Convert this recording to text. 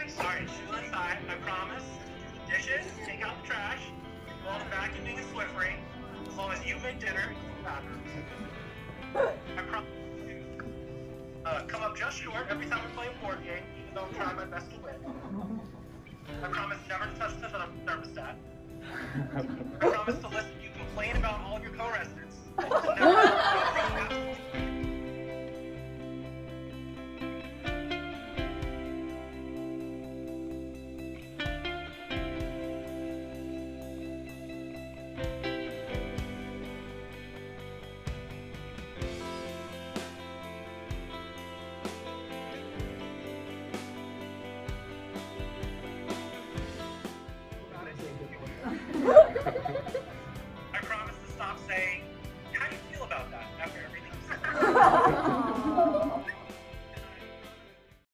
Alright, shoe inside, I promise. Dishes, take out the trash. All the vacuuming and Swiffery. As long as you make dinner, I promise. Come up just short every time we play a board game, even though I'm trying my best to win. I promise never to touch the thermostat. I promise to